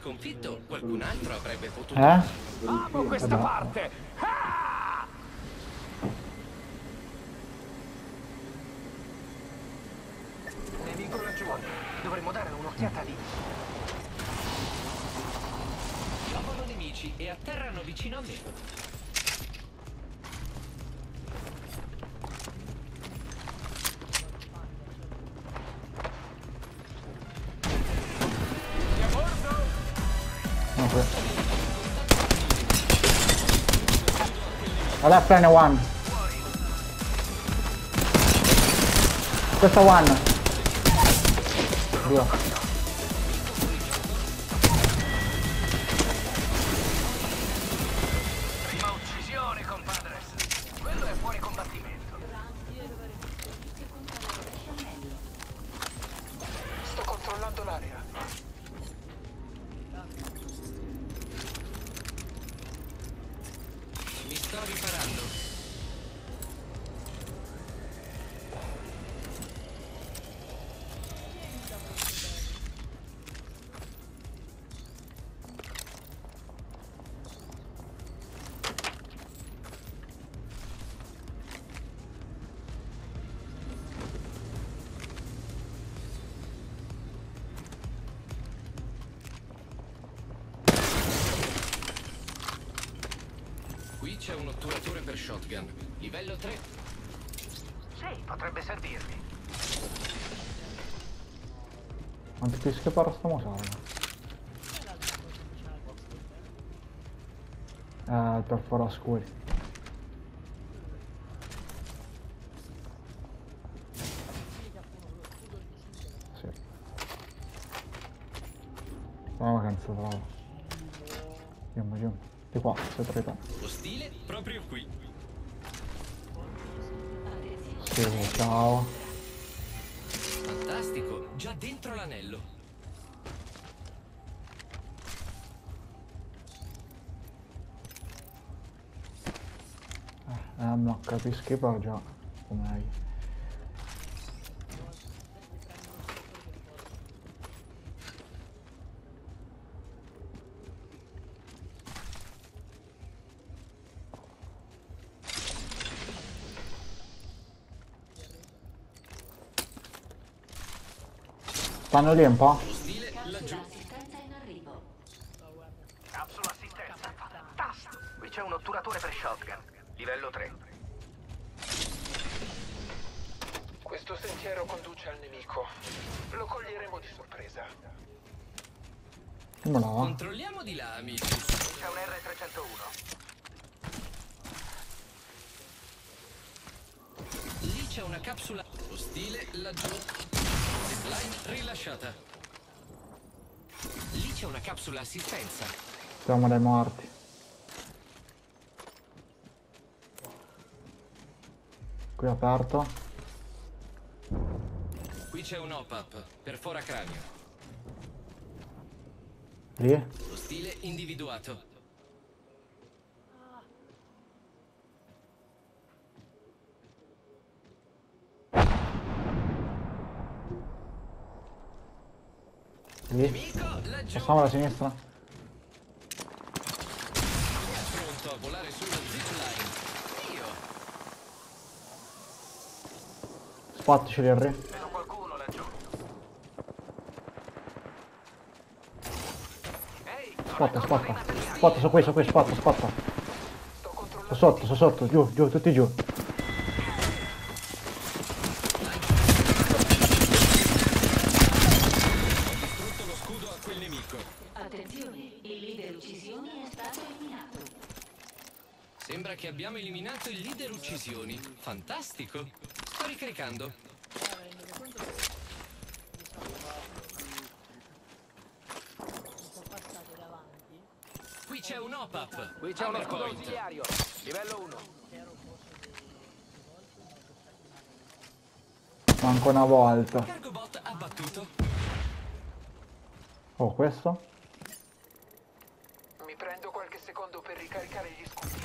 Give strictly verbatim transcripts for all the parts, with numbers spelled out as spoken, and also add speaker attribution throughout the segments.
Speaker 1: sconfitto, qualcun altro avrebbe potuto...
Speaker 2: Eh?
Speaker 3: Amo questa
Speaker 2: Vabbè.
Speaker 3: parte! Ah! Nemico laggiù. Dovremmo dare un'occhiata lì.
Speaker 1: Trovano nemici e atterrano vicino a me.
Speaker 2: Okay. I left prende one. Questa one. Due.
Speaker 3: Prima uccisione, compadres. Quello è fuori combattimento. Sto controllando l'area.
Speaker 1: Mi sto riparando. Qui c'è un otturatore per shotgun. Livello tre.
Speaker 3: Sì, potrebbe servirmi.
Speaker 2: Quanti pischi per sto mosaico? Eh, per fare scuri. Sì. Oh, che non si trova. Giù, giù. Di qua, sei treta.
Speaker 1: Ostile proprio qui.
Speaker 2: Sì, ciao.
Speaker 1: Fantastico, già dentro l'anello.
Speaker 2: Eh, non capisco però già com'è. Stanno lì un po'?
Speaker 1: Ostile laggiù.
Speaker 4: Assistenza in arrivo.
Speaker 3: Capsula assistenza. Fantastico. Qui c'è un otturatore per shotgun. Livello tre. Questo sentiero conduce al nemico. Lo coglieremo di sorpresa.
Speaker 2: Come la va?
Speaker 1: Controlliamo di là, amici.
Speaker 3: C'è un R trecentouno.
Speaker 1: Lì c'è una capsula. Ostile laggiù. Zipline rilasciata. Lì c'è una capsula assistenza.
Speaker 2: Siamo dei morti. Qui aperto.
Speaker 1: Qui c'è un op-up. Perfora cranio.
Speaker 2: Lì.
Speaker 1: Ostile individuato.
Speaker 2: Lì.
Speaker 1: Nemico laggiù.
Speaker 2: Passiamo alla sinistra.
Speaker 1: È pronto a volare sullo zipline. Io.
Speaker 2: Spattici lì, Henry.
Speaker 3: Vedo qualcuno laggiù. Ehi,
Speaker 2: Spotta, spotta. Spotta, su qui, su qui, spotta, spotta.
Speaker 3: sto controllando.
Speaker 2: Sto sotto, sto sotto, giù, giù, tutti giù.
Speaker 1: Distrutto lo scudo a quel nemico.
Speaker 4: Attenzione, il leader uccisioni è stato eliminato.
Speaker 1: Sembra che abbiamo eliminato il leader uccisioni. Fantastico. Sto ricaricando. Qui c'è un op-up.
Speaker 3: Qui c'è uno
Speaker 1: Hammer
Speaker 3: scudo
Speaker 1: point.
Speaker 3: ausiliario. Livello uno.
Speaker 2: Manco una volta.
Speaker 1: Cargobot abbattuto.
Speaker 2: Oh, questo?
Speaker 3: Mi prendo qualche secondo per ricaricare gli scudi.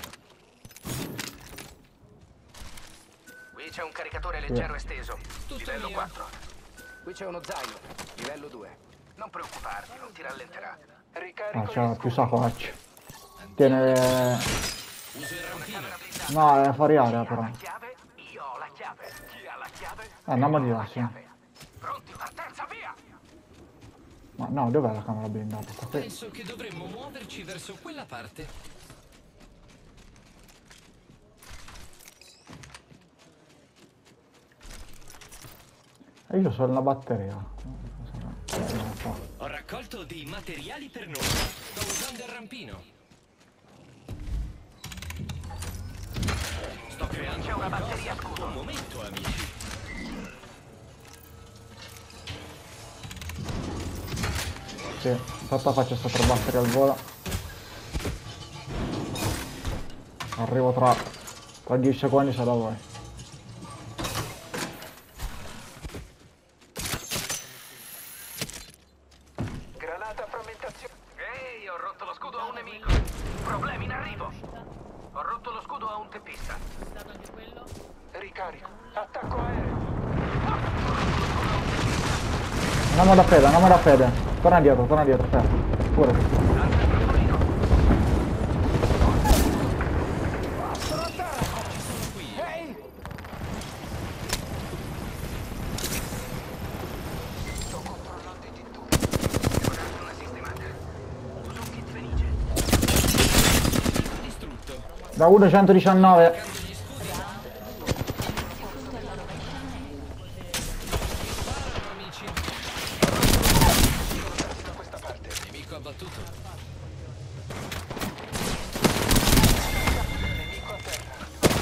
Speaker 3: Qui c'è un caricatore leggero esteso.
Speaker 1: Tutto
Speaker 3: Livello
Speaker 1: mio.
Speaker 3: quattro. Qui c'è uno zaino. Livello due. Non preoccuparti, non ti rallenterà.
Speaker 2: Ah, c'ha più saccocce. Tiene...
Speaker 1: Uso il rampino.
Speaker 2: No, è fuori area però.
Speaker 3: Chiave? Io ho la chiave. Chi ha la chiave?
Speaker 2: Eh, andiamo di là, sì.
Speaker 3: Pronti, partenza, via!
Speaker 2: Ma no, dov'è la camera blindata? Sta qui.
Speaker 1: Penso che dovremmo muoverci verso quella parte.
Speaker 2: E io sono la batteria. Non so.
Speaker 1: Ho raccolto dei materiali per noi. Sto usando il rampino. Sto creando
Speaker 3: C'è una
Speaker 1: qualcosa.
Speaker 3: batteria, scudo.
Speaker 1: Un momento, amici.
Speaker 2: Sì, aspetta, faccio sta tre batterie al volo. Arrivo tra, tra dieci secondi se la vuoi.
Speaker 3: Granata frammentazione. Ehi, ho rotto lo scudo a un nemico. Problemi in arrivo. Ho rotto lo scudo a un teppista. Ricarico. Attacco aereo.
Speaker 2: Andiamo da Fede, andiamo da Fede. Torna dietro, torna dietro, Fede. Pure.
Speaker 3: Alza il trampolino. Ehi! Sto controllando i tintori. Devo darti una sistemata. Uso un kit fenice.
Speaker 1: Distrutto.
Speaker 2: Da uno centodiciannove.
Speaker 1: Cambio gli scudi. Sparano, amici.
Speaker 3: Da questa parte.
Speaker 1: Nemico abbattuto.
Speaker 3: Nemico a terra.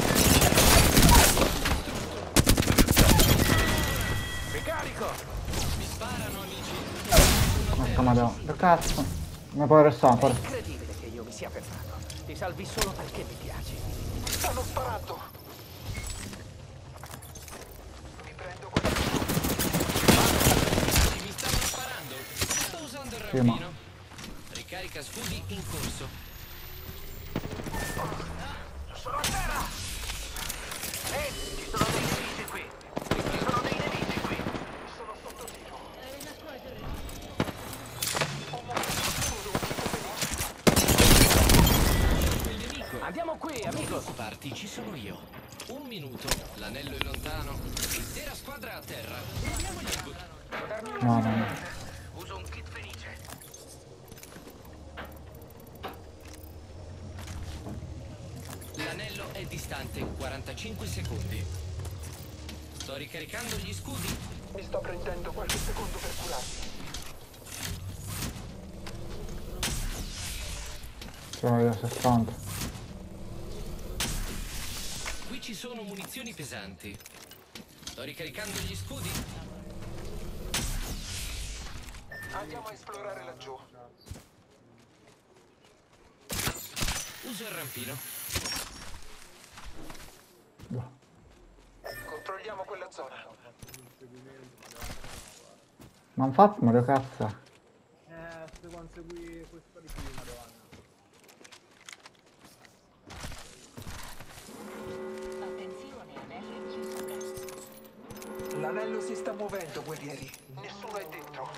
Speaker 3: Ricarico!
Speaker 1: Mi sparano, amici.
Speaker 2: Porca madonna. Che cazzo? Come puoi restare? Puoi restare.
Speaker 3: Incredibile che io mi sia fermato. Ti salvi solo perché mi piaci. Stanno sparando! Mi prendo quello.
Speaker 1: Mi stanno sparando. Sto usando il
Speaker 2: Sì, ma-
Speaker 1: rampino. Ricarica scudi in corso.
Speaker 3: Sono a terra! Ehi, ci sono dei nemici qui! Ci sono dei nemici qui! Sono sotto tiro.
Speaker 1: Quel nemico.
Speaker 3: Andiamo qui,
Speaker 1: Non
Speaker 3: amico!
Speaker 1: preoccuparti, ci sono io. Un minuto. L'anello è lontano. L'intera squadra a terra. Proviamo gli scudi.
Speaker 2: No, no, no.
Speaker 3: Uso un kit fenice.
Speaker 1: L'anello è distante quarantacinque secondi. Sto ricaricando gli scudi.
Speaker 3: Mi sto prendendo qualche secondo per curarmi.
Speaker 2: Sono io sessanta.
Speaker 1: Qui ci sono munizioni pesanti. Sto ricaricando gli scudi.
Speaker 3: Andiamo a esplorare laggiù.
Speaker 1: Uso il rampino.
Speaker 3: Controlliamo quella zona.
Speaker 2: Ma infatti, ma che cazzo?
Speaker 5: Eh, se quando segui questo di più, madonna.
Speaker 4: Attenzione, anello chiuso presto.
Speaker 3: L'anello si sta muovendo, guerrieri. Nessuno è dentro.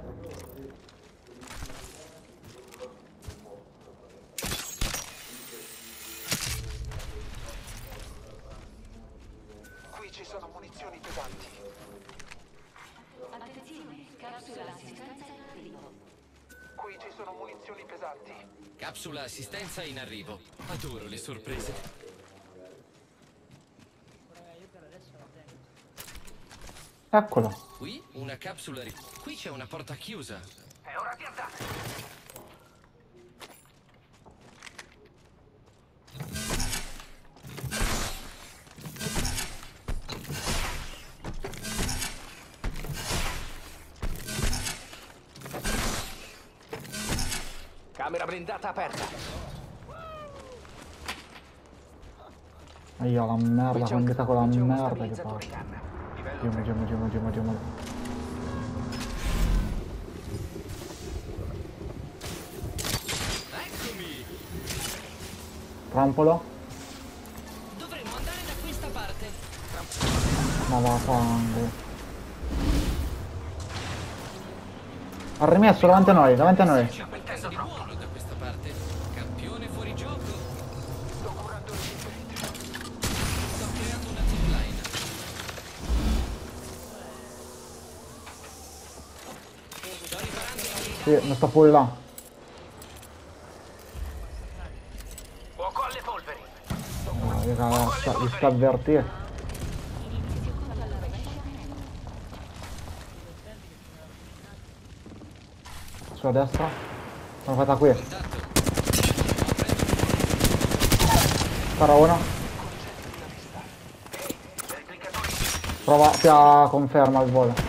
Speaker 3: Qui ci sono munizioni pesanti.
Speaker 4: Attenzione, capsula assistenza in arrivo.
Speaker 3: Qui ci sono munizioni pesanti.
Speaker 1: Capsula assistenza in arrivo. Adoro le sorprese.
Speaker 2: Eccolo.
Speaker 1: Qui una capsula. ri- Qui c'è una porta chiusa.
Speaker 3: È ora di andare. Camera blindata aperta.
Speaker 2: E io la merda,
Speaker 3: Qui c'è un,
Speaker 2: quantità con la
Speaker 3: qui c'è uno
Speaker 2: merda che
Speaker 3: stabilizzatore
Speaker 2: fa.
Speaker 3: canna. Livello
Speaker 2: Giù,
Speaker 3: tre.
Speaker 2: giù, giù, giù, giù, giù.
Speaker 1: Eccomi!
Speaker 2: Trampolo?
Speaker 1: Dovremmo andare da questa parte.
Speaker 2: Ma va fango. Ha rimesso davanti a noi, davanti a noi.
Speaker 3: Ci mettendo troppo.
Speaker 1: buono da questa parte. Campione fuori gioco.
Speaker 3: Sto curando il ferite.
Speaker 1: Sto creando una zipline. Sto riparando i
Speaker 2: Sì, mi sta fuori là.
Speaker 3: Fuoco alle polveri.
Speaker 2: No, raga, sta, li sta avvertire. Sulla destra. Sono fatta qui.
Speaker 1: contatto.
Speaker 2: Spara uno.
Speaker 3: Replicatori.
Speaker 2: Prova a conferma al volo.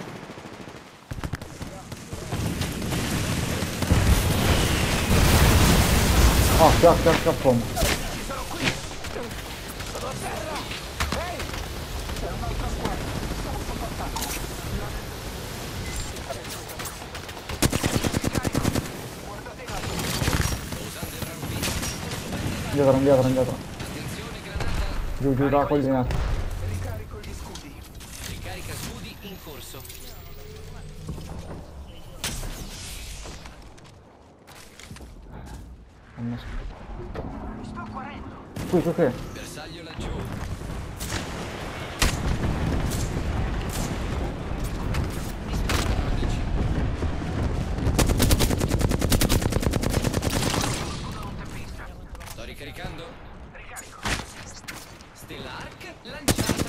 Speaker 2: Occhio, occhio, occhio a fondo. Indietro, indietro, indietro.
Speaker 1: Attenzione, granata.
Speaker 2: Giù, giù, da collinetta.
Speaker 3: Ricarico gli scudi.
Speaker 1: Ricarica scudi in corso.
Speaker 3: Mi sto guarendo.
Speaker 2: Qui, qui, qui.
Speaker 1: Bersaglio laggiù. Mi sparano, amici.
Speaker 3: Scudo un teppista.
Speaker 1: Sto ricaricando.
Speaker 3: Ricarico.
Speaker 1: Stellark lanciata.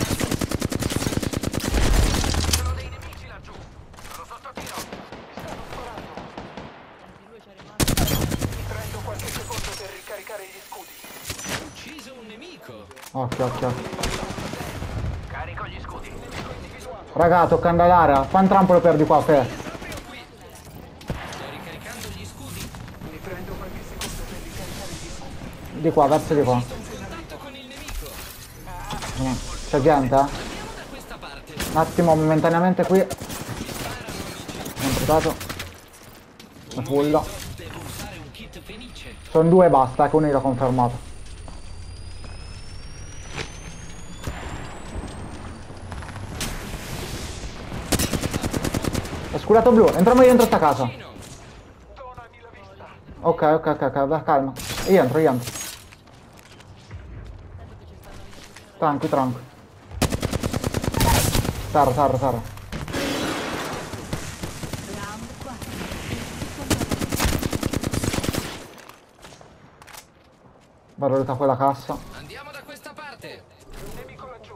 Speaker 3: Ci sono dei nemici laggiù. Sono sotto tiro. Stanno sparando. Mi prendo qualche secondo per ricaricare gli scudi.
Speaker 1: Ucciso un nemico.
Speaker 2: Occhio, occhio, occhio.
Speaker 3: Carico gli scudi.
Speaker 2: Raga, toccando l'area. Fa un trampolo per di qua, Fe.
Speaker 1: Proprio qui. Sto ricaricando gli scudi.
Speaker 3: Mi prendo qualche secondo per ricaricare gli scudi.
Speaker 2: Di qua, verso di qua.
Speaker 1: Sto in contatto con il nemico.
Speaker 2: No. C'è gente, eh?
Speaker 1: Andiamo da questa parte.
Speaker 2: Un attimo, momentaneamente qui.
Speaker 1: Mi sparano, amici.
Speaker 2: Non trovato. La fulla.
Speaker 1: Devo usare un kit fenice.
Speaker 2: Sono due e basta, che uno l'ho confermato. Sculato blu, entriamo dentro sta casa.
Speaker 1: Vicino.
Speaker 3: Donami la vista.
Speaker 2: Ok, ok, ok, ok, vai, calma. Io entro, io entro. Tranqui, tranqui. Terra, terra, terra. Vado da quella cassa.
Speaker 1: Andiamo da questa parte.
Speaker 3: Un nemico laggiù.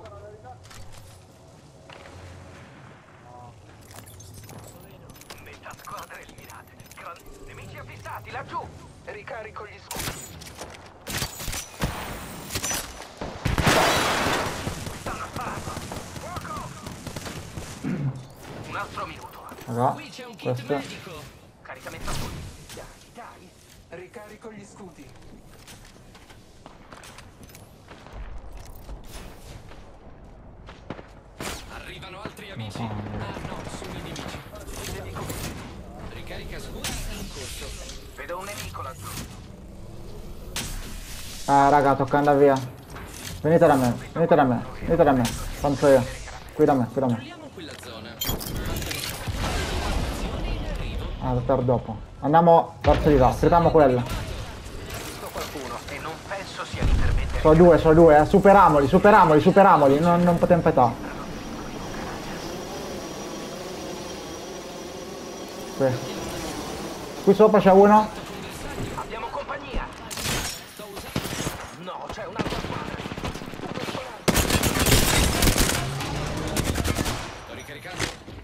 Speaker 3: Metà squadra eliminate. Gran- Nemici avvistati laggiù. Ricarico gli scudi. Stanno sparando. Fuoco. Un altro minuto.
Speaker 2: Raga,
Speaker 1: Qui c'è un kit
Speaker 2: questo.
Speaker 1: medico.
Speaker 3: Caricamento scudi. Dai, dai. Ricarico gli scudi.
Speaker 1: Arrivano altri amici. Ah no, sono i nemici.
Speaker 3: Nemico.
Speaker 1: Ricarica scudi in corso.
Speaker 3: Vedo un nemico laggiù.
Speaker 2: Eh, raga, tocca andare via. Venite da me, venite da me, venite da me. Tanto io. Qui da me, qui da me.
Speaker 1: Controlliamo quella zona. Informazioni in arrivo.
Speaker 2: Ah, per dopo. Andiamo verso di là, sfruttiamo quella.
Speaker 3: Visto qualcuno e non penso sia l'intervento.
Speaker 2: Sono due, sono due, eh. Superamoli, superamoli, superamoli. Non, non potete impettare. Qui. Qui sopra c'è uno.
Speaker 3: Abbiamo compagnia. No, c'è un'altra squadra.
Speaker 1: Sto ricaricando.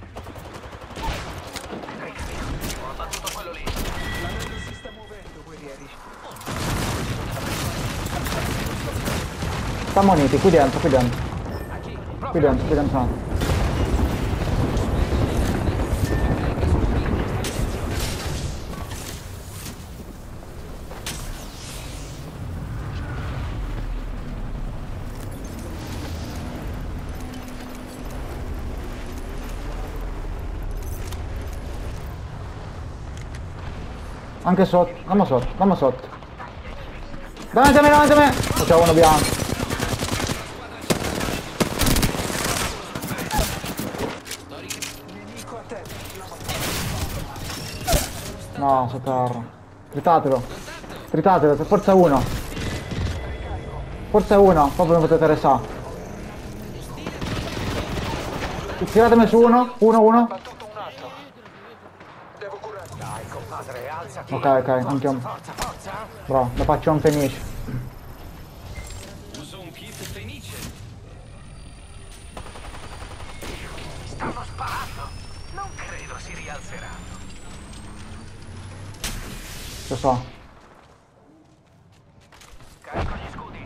Speaker 3: Ho abbattuto quello lì. La nave si sta muovendo, guerrieri.
Speaker 2: Stiamo uniti, qui dentro, qui dentro. Qui dentro, qui dentro. Anche sotto, dammi sotto, dammi sotto. Davanti a me, davanti a me! Oh, c'è uno bianco.
Speaker 3: Nemico a terra.
Speaker 2: No, sotto terra. Tritatelo. Tritatelo, forza uno. Forza uno, proprio non potete resare. Tiratemi su uno, uno, uno.
Speaker 3: Battuto un altro. Devo curare. Dai, compadre, alzati.
Speaker 2: Ok, ok, anche un...
Speaker 3: Forza, forza.
Speaker 2: Bro, lo faccio un finish.
Speaker 1: Uso un kit fenice.
Speaker 3: Stanno sparando. Non credo si rialzeranno.
Speaker 2: Lo so.
Speaker 3: Carico gli scudi.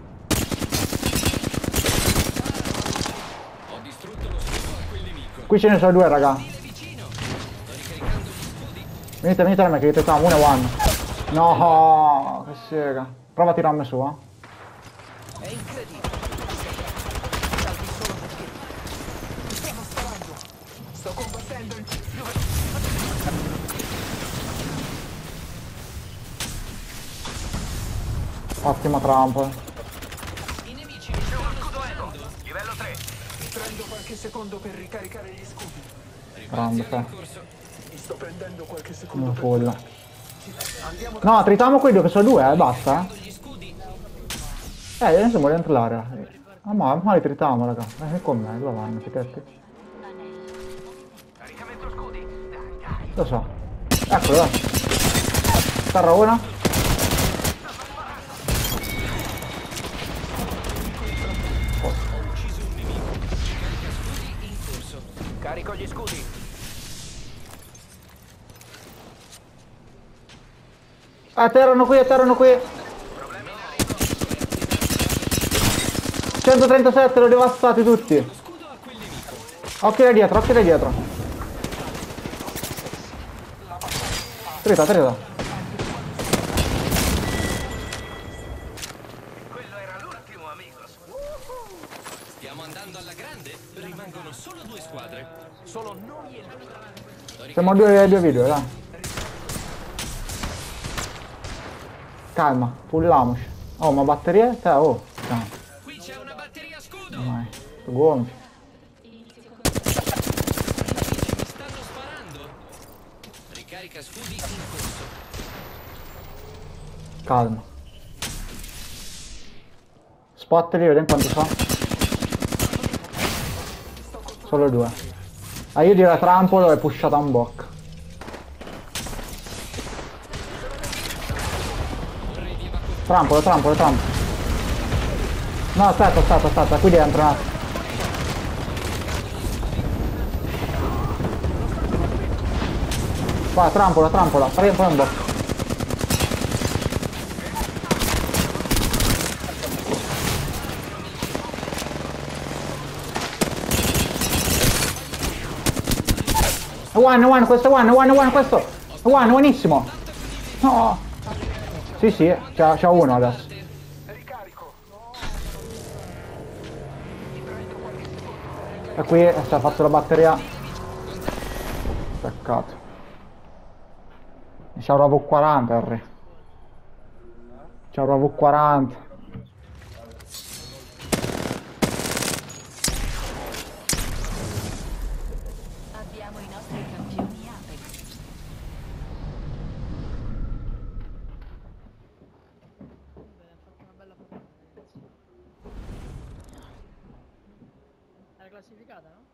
Speaker 1: Ho distrutto lo scudo a quel nemico.
Speaker 2: Qui ce ne sono due, raga.
Speaker 1: Stile vicino. Sto ricaricando gli scudi.
Speaker 2: Venite, venite da me che io te uno e one. No, che sega. Prova a tirarmi su, eh.
Speaker 3: È incredibile. Salvi solo perché. Mi stanno sparando. Sto combattendo in...
Speaker 2: Ottima trampola.
Speaker 1: I nemici
Speaker 3: C'è uno scudo Evo. Livello tre. Prendo qualche secondo per ricaricare gli scudi.
Speaker 2: Grande,
Speaker 1: in
Speaker 2: sì.
Speaker 1: corso.
Speaker 3: Mi sto prendendo qualche secondo
Speaker 2: Una
Speaker 3: per
Speaker 2: folla.
Speaker 3: Andiamo da...
Speaker 2: No, tritiamo quei due che sono due, eh, basta.
Speaker 1: Gli scudi.
Speaker 2: Eh, io siamo dentro l'area. Ah, ma ma li tritiamo, raga. Eh, con me, dove vanno, pitetti?
Speaker 3: Caricamento scudi. Dai, dai.
Speaker 2: Lo so. Eccolo, dai. Terra una.
Speaker 1: Ucciso un nemico. Ricarica scudi in corso.
Speaker 3: Carico gli scudi.
Speaker 2: Atterrano qui, atterrano qui. centotrentasette, li ho devastati tutti.
Speaker 1: Scudo a quel nemico.
Speaker 2: Occhio da dietro, occhio da dietro. Trita, trita.
Speaker 3: Quello era l'ultimo, amigos.
Speaker 1: Stiamo andando alla grande. Rimangono solo due squadre.
Speaker 3: Solo noi e lui.
Speaker 2: Siamo a due, due video, dai. Calma, pulliamoci. Oh, ma batterie? Te, oh. Calma.
Speaker 1: Qui c'è una batteria scudo.
Speaker 2: Dai, tu gonfi.
Speaker 1: Mi stanno sparando. Ricarica scudi in corso.
Speaker 2: Calma. Spot lì, vediamo quanto so. Solo due. Ah, io direi trampolo e pushata un bocca. Trampolo, trampolo, trampolo. No, aspetta, aspetta, aspetta, qui dentro un attimo. Qua, trampola, trampola, fai fai un bocca. È one, è one, questo è one, è one, è one, questo. È one, è buonissimo. No. Sì, sì, c'ha c'ha uno adesso.
Speaker 3: Ricarico.
Speaker 2: E qui si è fatto la batteria. Peccato. C'ha una V quaranta, Harry. C'ha una V quaranta.
Speaker 4: Abbiamo i nostri campioni Apex.
Speaker 5: Era classificata, no?